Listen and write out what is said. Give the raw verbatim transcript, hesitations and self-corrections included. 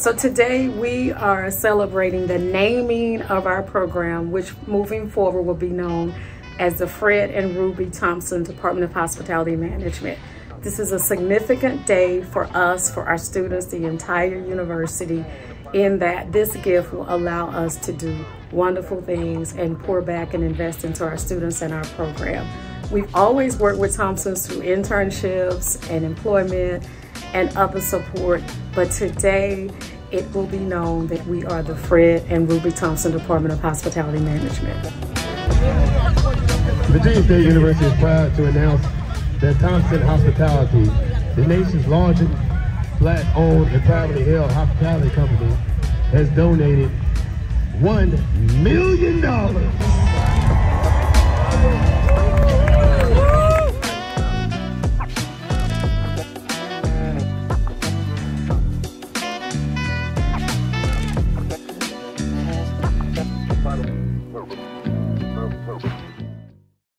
So today we are celebrating the naming of our program, which moving forward will be known as the Fred and Ruby Thompson Department of Hospitality Management. This is a significant day for us, for our students, the entire university, in that this gift will allow us to do wonderful things and pour back and invest into our students and our program. We've always worked with Thompsons through internships and employment and other support, but today it will be known that we are the Fred and Ruby Thompson Department of Hospitality Management. Virginia State University is proud to announce that Thompson Hospitality, the nation's largest Black-owned and privately held hospitality company, has donated one million dollars